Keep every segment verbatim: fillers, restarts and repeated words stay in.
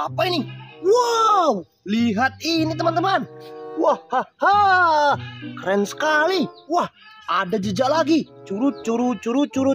apa ini? Wow, lihat ini teman-teman. Wah, haha, keren sekali. Wah, ada jejak lagi. Curut, curut, curut, curut.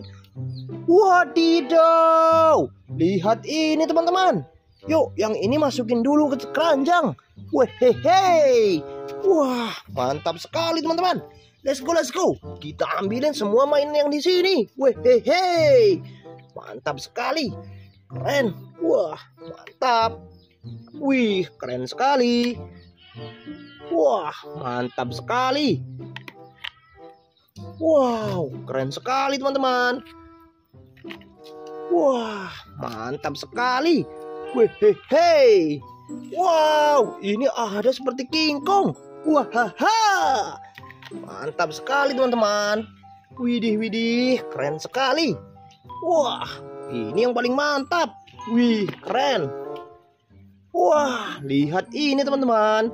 Wadidaw, lihat ini teman-teman. Yuk, yang ini masukin dulu ke keranjang. Wehehe. Wah, mantap sekali teman-teman. Let's go, let's go. Kita ambilin semua mainan yang di sini. Wehehe. Mantap sekali. Keren. Wah, mantap. Wih, keren sekali. Wah, mantap sekali. Wow, keren sekali teman-teman. Wah, mantap sekali. Wehehe. Wow, ini ada seperti King Kong. Wah, haha. Mantap sekali teman-teman. Widih, widih, keren sekali. Wah, ini yang paling mantap. Wih, keren. Wah, lihat ini teman-teman.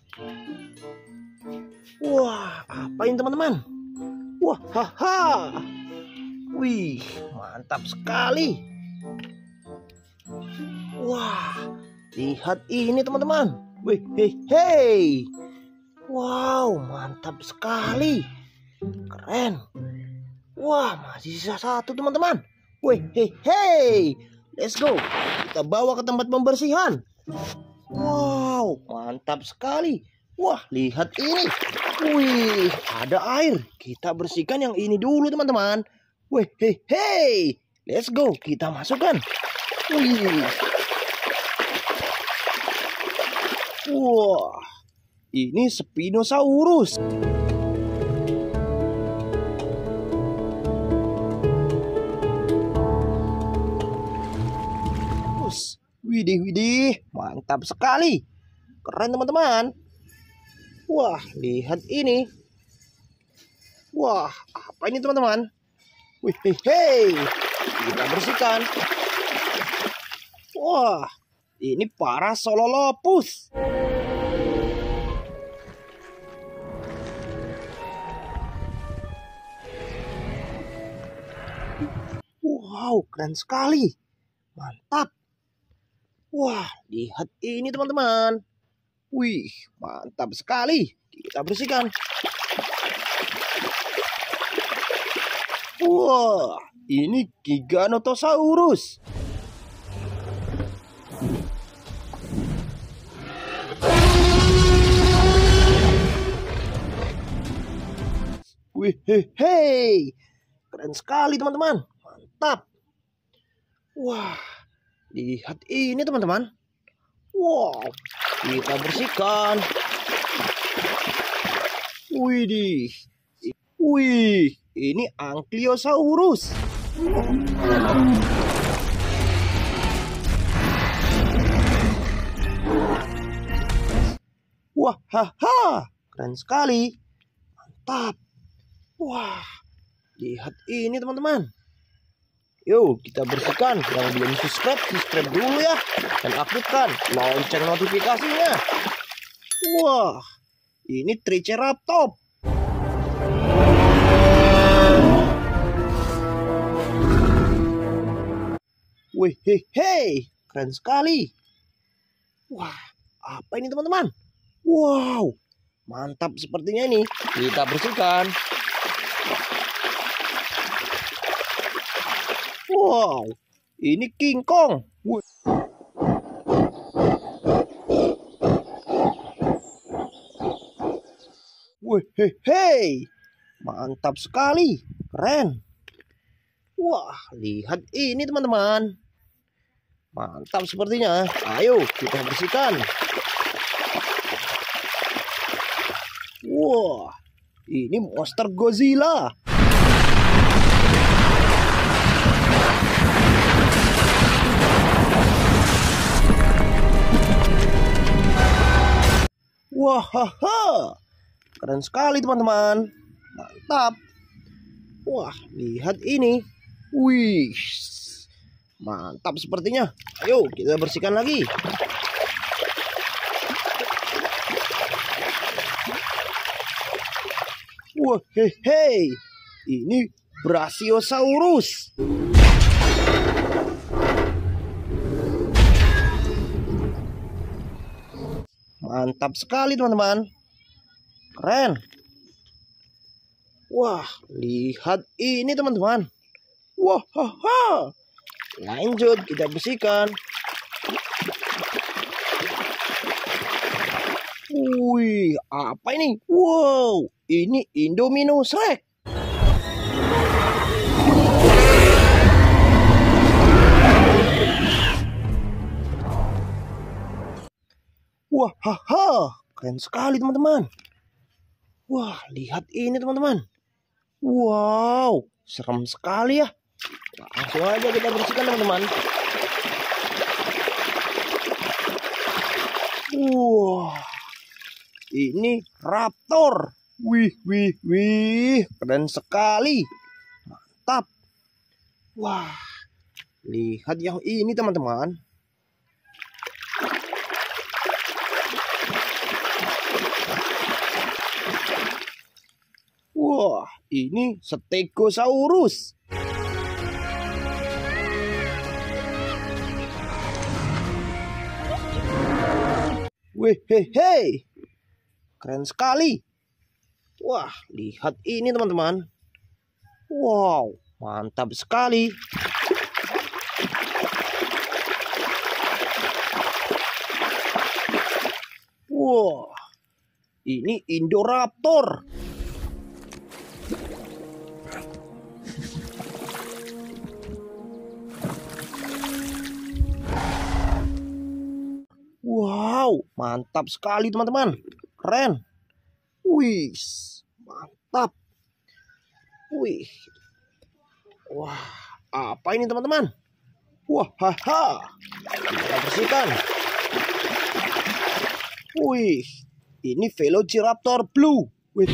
Wah, apa ini teman-teman? Wah, haha. Wih, mantap sekali. Wah, lihat ini teman-teman. Wih, hei, hei. Wow, mantap sekali. Keren. Wah, masih sisa satu teman-teman. Wih, hei, hei. Let's go. Kita bawa ke tempat pembersihan. Wow, mantap sekali. Wah, lihat ini. Wih, ada air. Kita bersihkan yang ini dulu teman-teman. Wih, hei, hei. Let's go. Kita masukkan. Wih. Wah, ini Spinosaurus. Widih, widih, mantap sekali. Keren teman-teman. Wah, lihat ini. Wah, apa ini teman-teman? Wih, hei, hei. Kita bersihkan. Wah, ini Parasaurolophus. Wow, keren sekali. Mantap. Wah, lihat ini teman-teman. Wih, mantap sekali. Kita bersihkan. Wah, ini Giganotosaurus. Wih, hei, hei. Keren sekali teman-teman. Mantap. Wah, lihat ini teman-teman. Wow, kita bersihkan. Widih. Wih, ini Ankylosaurus. Wah, haha, keren sekali. Mantap. Wah, lihat ini teman-teman. Yuk, kita bersihkan. Yang belum subscribe, subscribe dulu ya. Dan aktifkan lonceng notifikasinya. Wah, ini Triceratops. Wih, hei, hei. Keren sekali. Wah, apa ini teman-teman? Wow, mantap sepertinya ini. Kita bersihkan. Wow, ini King Kong. Wih. Wih, hei, hei. Mantap sekali. Keren. Wah, lihat ini teman-teman. Mantap sepertinya. Ayo, kita bersihkan. Wah, ini monster Godzilla. Wah, haha. Keren sekali teman-teman. Mantap. Wah, lihat ini. Wih, mantap sepertinya. Ayo kita bersihkan lagi. Wah, hei, hei. Ini Brachiosaurus. mantap sekali teman-teman. Keren. Wah, lihat ini teman-teman. Wah, haha. Lanjut kita bersihkan. Wih, apa ini? Wow, ini Indominus Rex. Wah, haha, keren sekali teman-teman. Wah, lihat ini teman-teman. Wow, serem sekali ya. Langsung aja kita bersihkan teman-teman. Wah, ini Raptor. Wih, wih, wih, keren sekali. Mantap. Wah, lihat yang ini teman-teman. Wah, ini Stegosaurus. Wih, hei, hei. Keren sekali. Wah, lihat ini teman-teman. Wow, mantap sekali. Wah, ini Indoraptor. Wow, mantap sekali teman-teman. Keren. Wih, mantap. Wih. Wah, apa ini teman-teman? Wah, haha. Kita bersihkan. Wih, ini Velociraptor Blue. Wih.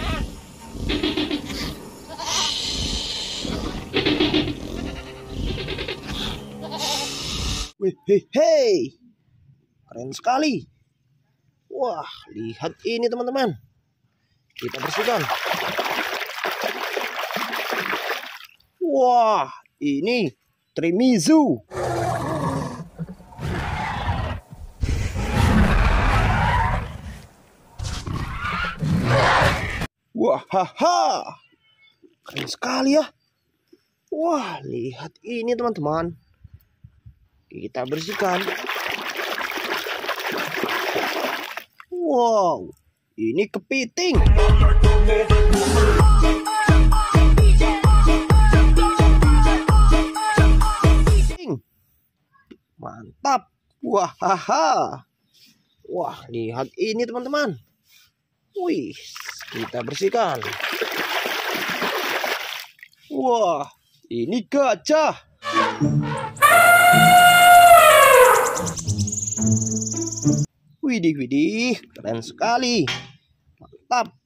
Wih, hei, hei. Keren sekali. Wah, lihat ini teman-teman. Kita bersihkan. Wah, ini Trimizu. Wah, haha. Keren sekali ya. Wah, lihat ini teman-teman. Kita bersihkan. Wow, ini kepiting. Mantap. Wah, haha. Wah, lihat ini teman-teman. Wih, kita bersihkan. Wah, ini gajah. Widih, widih, keren sekali. Mantap.